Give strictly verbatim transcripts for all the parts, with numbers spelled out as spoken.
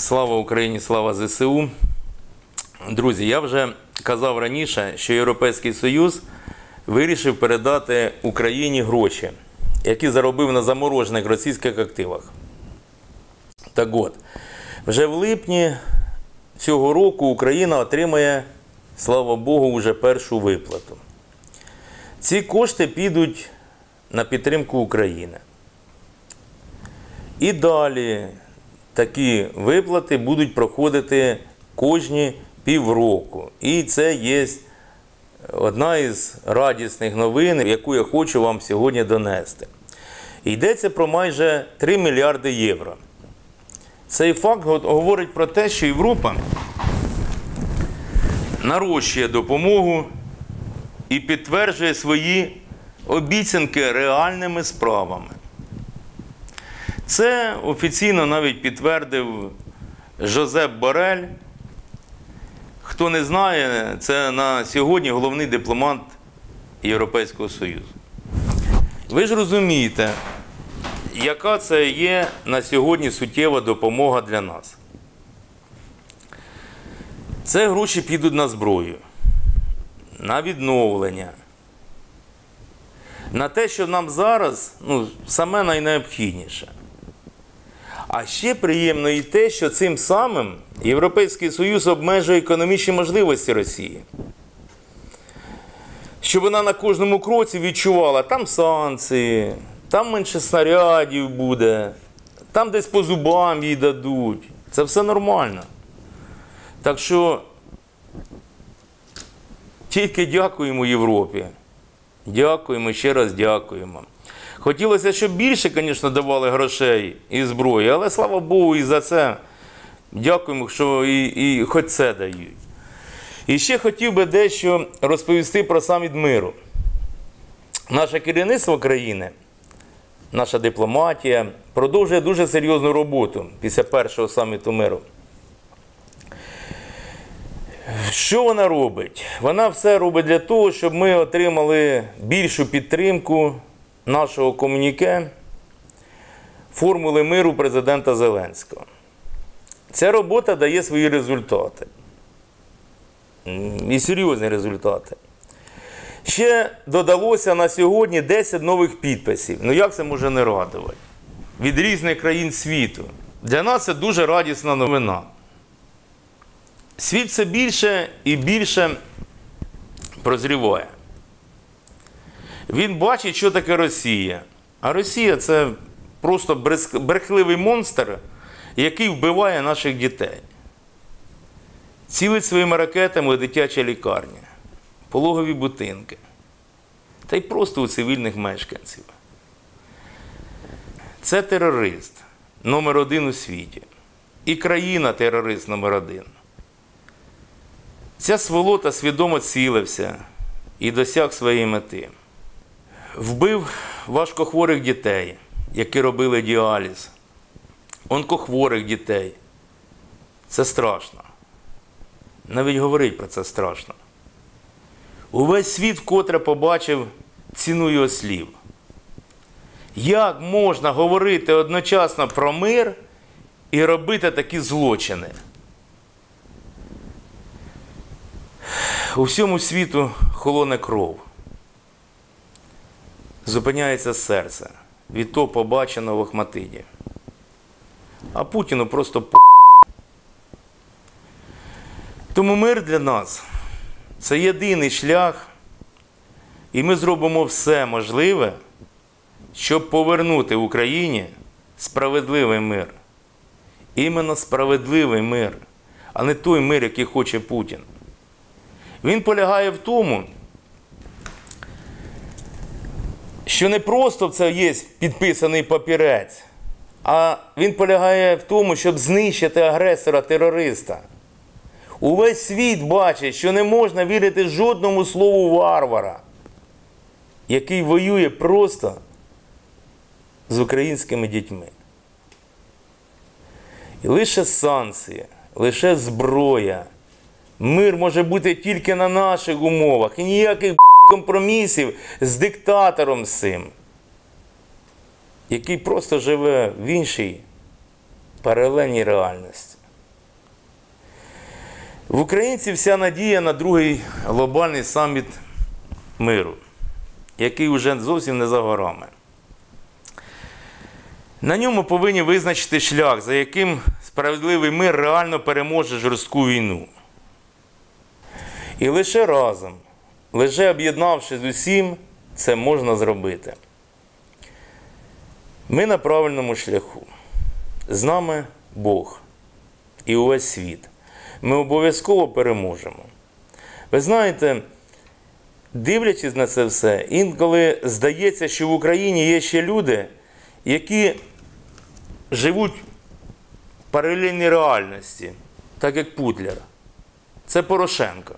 Слава Україні, слава зе се у. Друзі, я вже казав раніше, що Європейський Союз вирішив передати Україні гроші, які заробив на заморожених російських активах. Так от, вже в липні цього року Україна отримає, слава Богу, вже першу виплату. Ці кошти підуть на підтримку України. І далі такі виплати будуть проходити кожні півроку. І це є одна із радісних новин, яку я хочу вам сьогодні донести. Йдеться про майже три мільярди євро. Цей факт говорить про те, що Європа нарощує допомогу і підтверджує свої обіцянки реальними справами. Це офіційно навіть підтвердив Жозеп Борель. Хто не знає, це на сьогодні головний дипломат Європейського Союзу. Ви ж розумієте, яка це є на сьогодні суттєва допомога для нас. Це гроші підуть на зброю, на відновлення, на те, що нам зараз ну, саме найнеобхідніше. А ще приємно і те, що цим самим Європейський Союз обмежує економічні можливості Росії. Щоб вона на кожному кроці відчувала, там санкції, там менше снарядів буде, там десь по зубам їй дадуть. Це все нормально. Так що тільки дякуємо Європі. Дякуємо, ще раз дякуємо. Хотілося, щоб більше, звісно, давали грошей і зброї, але, слава Богу, і за це дякуємо, що і, і хоч це дають. І ще хотів би дещо розповісти про саміт миру. Наше керівництво країни, наша дипломатія продовжує дуже серйозну роботу після першого саміту миру. Що вона робить? Вона все робить для того, щоб ми отримали більшу підтримку нашого комюніке формули миру президента Зеленського. Ця робота дає свої результати. І серйозні результати. Ще додалося на сьогодні десять нових підписів. Ну як це може не радувати? Від різних країн світу. Для нас це дуже радісна новина. Світ все більше і більше прозріває. Він бачить, що таке Росія. А Росія – це просто брехливий монстр, який вбиває наших дітей. Цілить своїми ракетами у дитячі лікарні, пологові будинки. Та й просто у цивільних мешканців. Це терорист номер один у світі. І країна терорист номер один. Ця сволота свідомо цілився і досяг своєї мети. Вбив важкохворих дітей, які робили діаліз, онкохворих дітей. Це страшно. Навіть говорити про це страшно. Увесь світ вкотре побачив ціну його слів. Як можна говорити одночасно про мир і робити такі злочини? У всьому світу холоне кров. Зупиняється серце від того побаченого в Охматиді. А Путіну просто по***. Тому мир для нас – це єдиний шлях, і ми зробимо все можливе, щоб повернути Україні справедливий мир. Іменно справедливий мир, а не той мир, який хоче Путін. Він полягає в тому, що не просто це є підписаний папірець, а він полягає в тому, щоб знищити агресора-терориста. Увесь світ бачить, що не можна вірити жодному слову варвара, який воює просто з українськими дітьми. І лише санкції, лише зброя. Мир може бути тільки на наших умовах. І ніяких компромісів з диктатором цим, який просто живе в іншій паралельній реальності. В українців вся надія на другий глобальний саміт миру, який вже зовсім не за горами. На ньому повинні визначити шлях, за яким справедливий мир реально переможе жорстку війну. І лише разом, лише об'єднавшись з усім, це можна зробити. Ми на правильному шляху. З нами Бог і увесь світ. Ми обов'язково переможемо. Ви знаєте, дивлячись на це все, інколи здається, що в Україні є ще люди, які живуть в паралельній реальності, так як Путлер. Це Порошенко.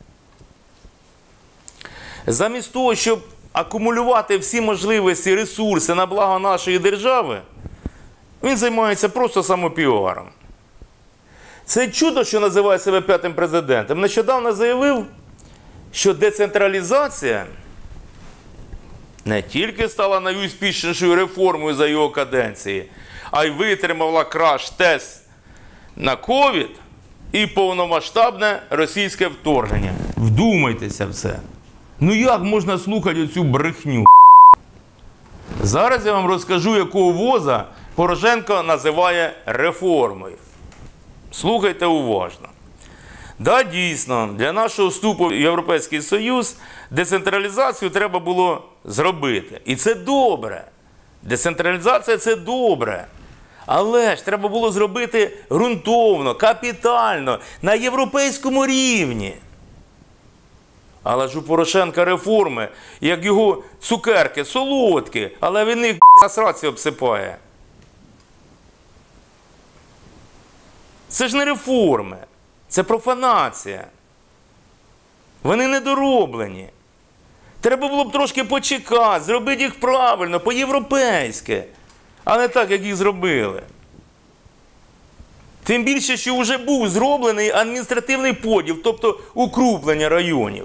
Замість того, щоб акумулювати всі можливості, ресурси на благо нашої держави, він займається просто самопіаром. Це чудо, що називає себе п'ятим президентом, нещодавно заявив, що децентралізація не тільки стала найуспішнішою реформою за його каденції, а й витримала краш-тест на ковід і повномасштабне російське вторгнення. Вдумайтеся в це. Ну як можна слухати оцю брехню? Зараз я вам розкажу, якого воза Порошенко називає реформою. Слухайте уважно. Да, дійсно, для нашого вступу в Європейський Союз децентралізацію треба було зробити. І це добре. Децентралізація – це добре. Але ж треба було зробити ґрунтовно, капітально, на європейському рівні. Але ж у Порошенка реформи, як його цукерки, солодкі, але він їх на сраці обсипає. Це ж не реформи, це профанація. Вони недороблені. Треба було б трошки почекати, зробити їх правильно, по-європейськи, а не так, як їх зробили. Тим більше, що вже був зроблений адміністративний поділ, тобто укрупнення районів.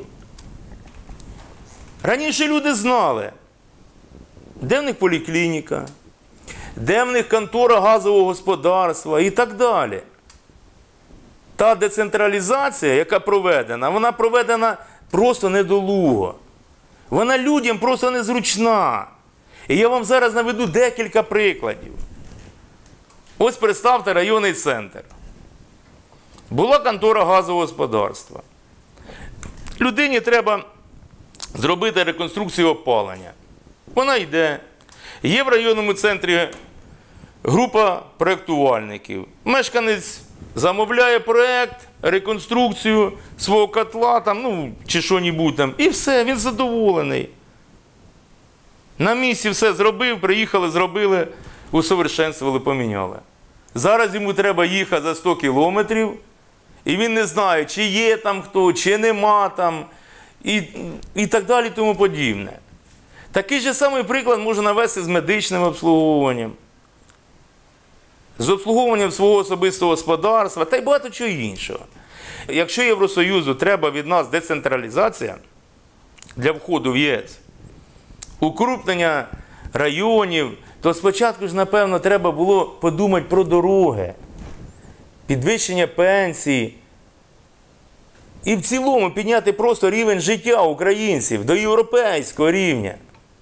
Раніше люди знали, де в них поліклініка, де в них контора газового господарства і так далі. Та децентралізація, яка проведена, вона проведена просто недолуго. Вона людям просто незручна. І я вам зараз наведу декілька прикладів. Ось представте районний центр. Була контора газового господарства. Людині треба зробити реконструкцію опалення. Вона йде. Є в районному центрі група проєктувальників. Мешканець замовляє проєкт, реконструкцію свого котла, там, ну, чи що-небудь там, і все, він задоволений. На місці все зробив, приїхали, зробили, усовершенствували, поміняли. Зараз йому треба їхати за сто кілометрів, і він не знає, чи є там хто, чи нема там, і, і так далі, і тому подібне. Такий же самий приклад можна навести з медичним обслуговуванням, з обслуговуванням свого особистого господарства та й багато чого іншого. Якщо Євросоюзу треба від нас децентралізація для входу в ЄС, укрупнення районів, то спочатку ж, напевно, треба було подумати про дороги, підвищення пенсій і в цілому підняти просто рівень життя українців до європейського рівня.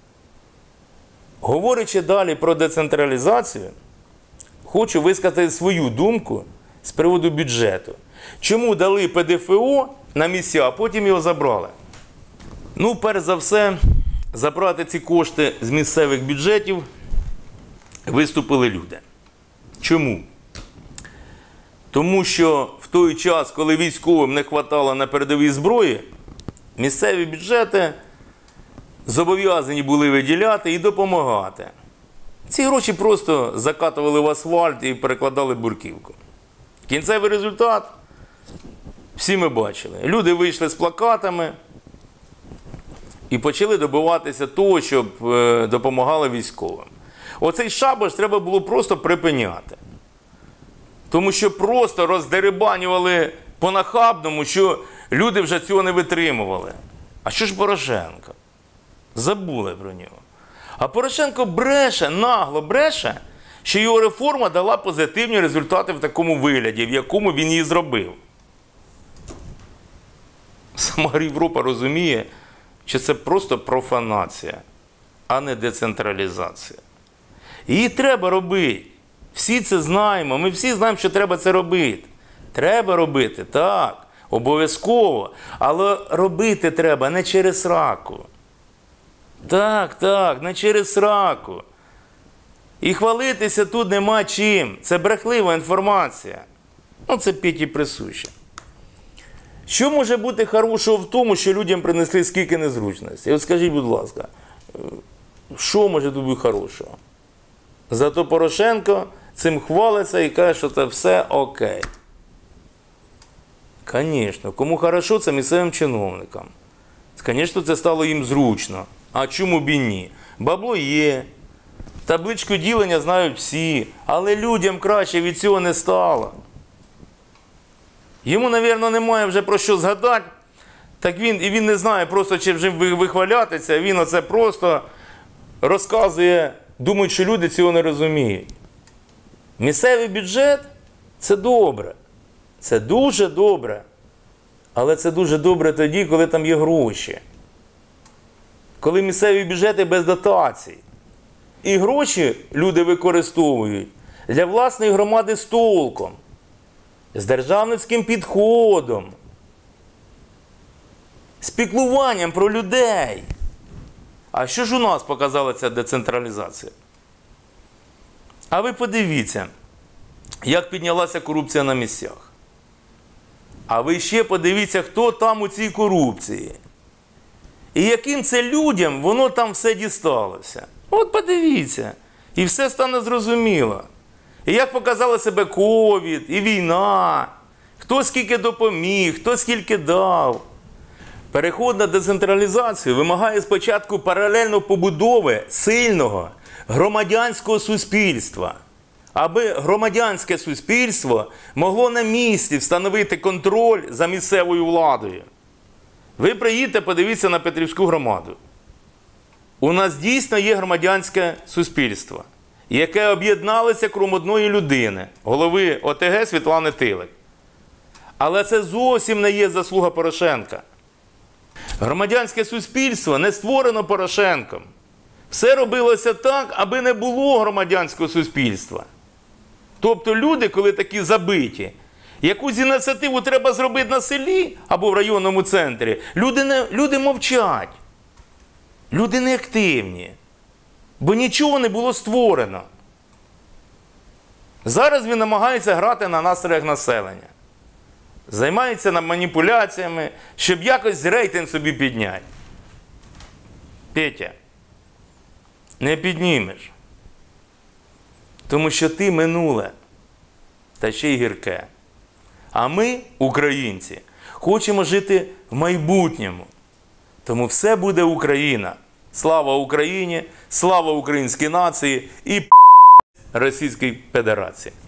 Говорячи далі про децентралізацію, хочу висказати свою думку з приводу бюджету. Чому дали Пе Де Фе О на місця, а потім його забрали? Ну, перш за все, забрати ці кошти з місцевих бюджетів виступили люди. Чому? Тому що в той час, коли військовим не вистачало на передовій зброї, місцеві бюджети зобов'язані були виділяти і допомагати. Ці гроші просто закатували в асфальт і перекладали бурківку. Кінцевий результат всі ми бачили. Люди вийшли з плакатами і почали добиватися того, щоб допомагали військовим. Оцей шабаш треба було просто припиняти. Тому що просто роздерибанювали по-нахабному, що люди вже цього не витримували. А що ж Порошенко? Забули про нього. А Порошенко бреше, нагло бреше, що його реформа дала позитивні результати в такому вигляді, в якому він її зробив. Сама Європа розуміє, що це просто профанація, а не децентралізація. Її треба робити. Всі це знаємо, ми всі знаємо, що треба це робити. Треба робити, так, обов'язково. Але робити треба не через сраку. Так, так, не через сраку. І хвалитися тут нема чим. Це брехлива інформація. Ну, це Петі присуще. Що може бути хорошого в тому, що людям принесли скільки незручностей? От скажіть, будь ласка, що може тут бути хорошого? Зато Порошенко цим хвалиться і каже, що це все окей. Звісно, кому хорошо, це місцевим чиновникам. Звісно, це стало їм зручно. А чому б і ні? Бабло є, табличку ділення знають всі, але людям краще від цього не стало. Йому, мабуть, немає вже про що згадати, так він, і він не знає просто, чи вже вихвалятися, він оце просто розказує, думають, що люди цього не розуміють. Місцевий бюджет – це добре, це дуже добре, але це дуже добре тоді, коли там є гроші. Коли місцеві бюджети без дотацій. І гроші люди використовують для власної громади з толком, з державницьким підходом, з піклуванням про людей. А що ж у нас показала ця децентралізація? А ви подивіться, як піднялася корупція на місцях. А ви ще подивіться, хто там у цій корупції. І яким це людям воно там все дісталося. От подивіться, і все стане зрозуміло. І як показали себе ковід, і війна, хто скільки допоміг, хто скільки дав. Переход на децентралізацію вимагає спочатку паралельно побудови сильного громадянського суспільства, аби громадянське суспільство могло на місці встановити контроль за місцевою владою. Ви приїдете, подивіться на Петрівську громаду. У нас дійсно є громадянське суспільство, яке об'єдналося крім одної людини, голови О Те Ге Світлани Тилик. Але це зовсім не є заслуга Порошенка. Громадянське суспільство не створено Порошенком. Все робилося так, аби не було громадянського суспільства. Тобто люди, коли такі забиті, якусь ініціативу треба зробити на селі або в районному центрі, люди, не, люди мовчать. Люди неактивні. Бо нічого не було створено. Зараз він намагається грати на настроях населення. Займається маніпуляціями, щоб якось рейтинг собі підняти. Петя, не піднімеш. Тому що ти минуле, та ще й гірке. А ми, українці, хочемо жити в майбутньому. Тому все буде Україна. Слава Україні, слава українській нації і Російській Федерації.